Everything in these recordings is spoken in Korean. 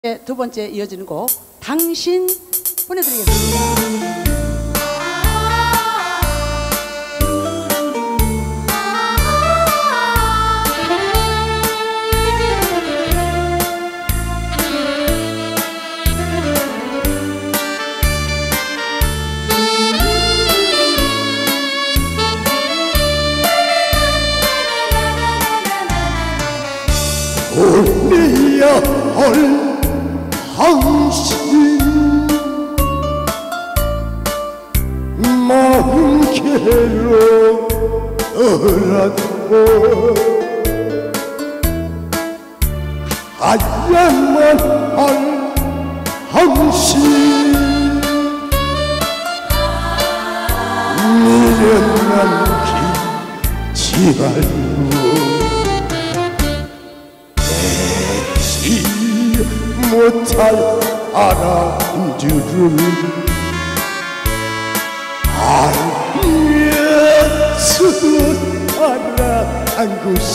두 번째 이어지는 곡 당신 보내드리겠습니다. 올려야 할 당신 마음 괴로워라고 가야만 할 당신 미련 남기지 말고 못할 알아주를 알면서도 알아한 것이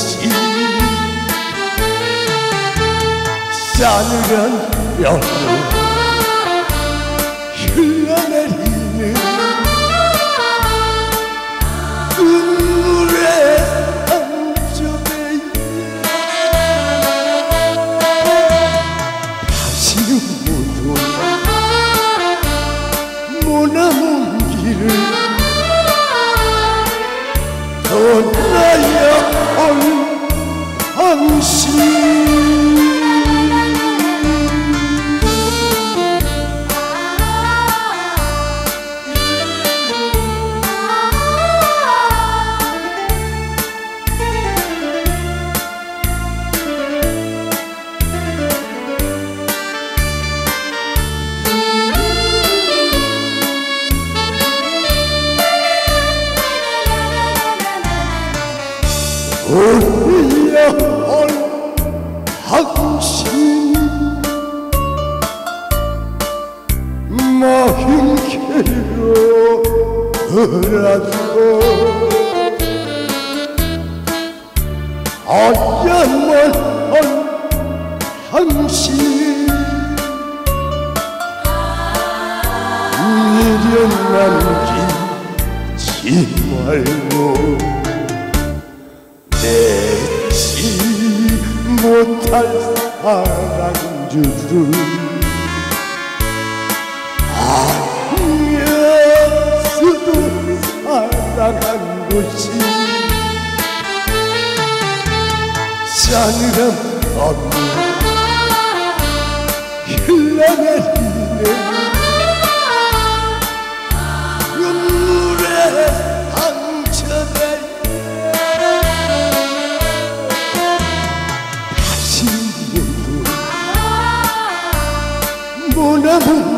싸늘한 뼈로 흘러내리는 눈물의 머나먼 길을 떠나야 할 당신 올려야 할 당신 마음 괴로워라도 아야만 할 당신 미련 남기지 말고 내지 못할 사랑줄을 알면서도 사랑한 것이 싸늘한 밤에 흘러내리는 눈물의 상처를 머나먼